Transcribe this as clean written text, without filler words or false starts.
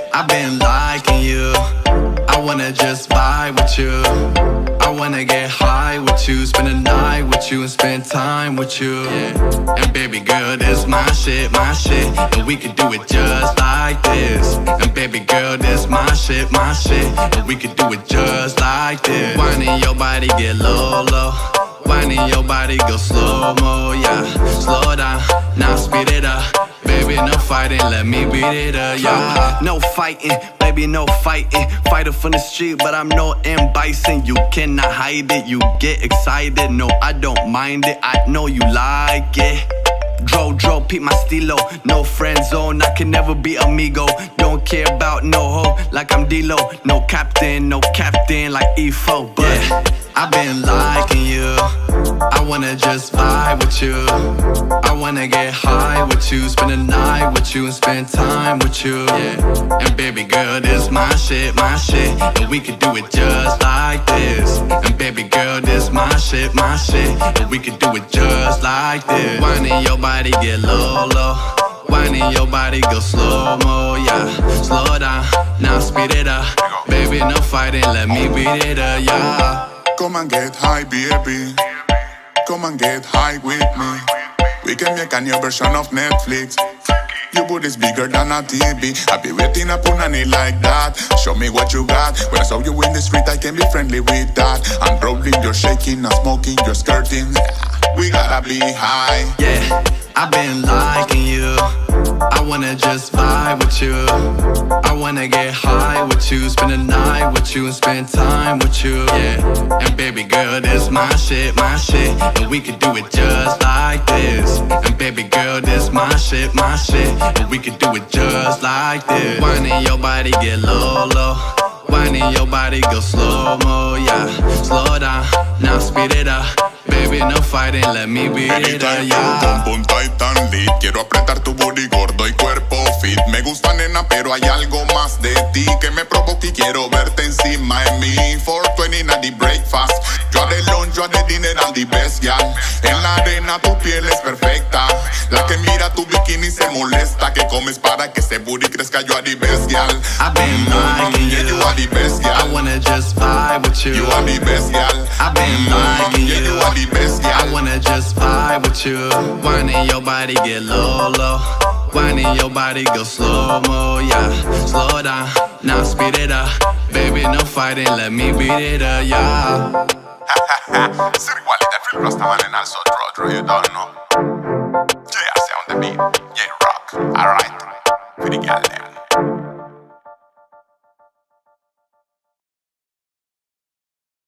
I've been liking you. I wanna just vibe with you. I wanna get high with you, spend the night with you and spend time with you. Yeah. And baby girl, this my shit, and we could do it just like this. And baby girl, this my shit, and we could do it just like this. Whining your body, get low, low. Whining your body, go slow-mo, yeah. Slow down, now speed it up. Baby, no fighting, let me beat it up, yeah. No fighting, baby, no fighting. Fighter from the street, but I'm no M. Bison. You cannot hide it, you get excited. No, I don't mind it, I know you like it. Dro, peep my stilo. No friend zone, I can never be amigo. Don't care about no hoe, like I'm D-Lo. No captain like E4. But yeah, I've been liking you. I wanna just vibe with you. I wanna get high with you, spend the night with you and spend time with you. Yeah. And baby girl, this my shit, and we could do it just like this. And baby girl, this my shit, and we could do it just like this. Whining your body, get low, low. Whining your body, go slow-mo, yeah. Slow down, now speed it up. Baby, no fighting, let me beat it up, yeah. Come and get high, baby. Come and get high with me. We can make a new version of Netflix. Your body's bigger than a TV. I be waiting up on a knee like that. Show me what you got. When I saw you in the street, I can be friendly with that. I'm rolling, you're shaking, I'm smoking, you're skirting. We gotta be high. Yeah, I've been liking you. I wanna just vibe with you. I wanna get high with you, spend the night with you and spend time with you. Yeah, and baby girl, this my shit, and we could do it just like this. And baby girl, this my shit, and we could do it just like this. Whining your body, get low, low. Whining your body, go slow-mo, yeah. Slow down, now speed it up. Baby, no fighting, let me beat it up, yeah. Pum Titan Lead. Quiero apretar tu booty gordo y cuerpo fit. Me gusta, nena, pero hay algo más de ti que me provoca y quiero verte encima de mí. 420 na the breakfast. Yo haré lunch, yo haré dinner and the best, girl. En la arena tu piel es perfecta. La que mira tu bikini se molesta. Que comes para que ese booty crezca. Yo haré best, girl. I've been liking you. You are the best, girl. I wanna just vibe with you. You are the best, girl. I've been liking you. You are the best, girl. I wanna just vibe with you. Whining your body, get low, low. Whining your body, go slow-mo, yeah. Slow down, now speed it up. Baby, no fighting, let me beat it up, yeah. Ser igualita, Phil Rastaman and also Dro, you don't know. Yeah, sound the beat.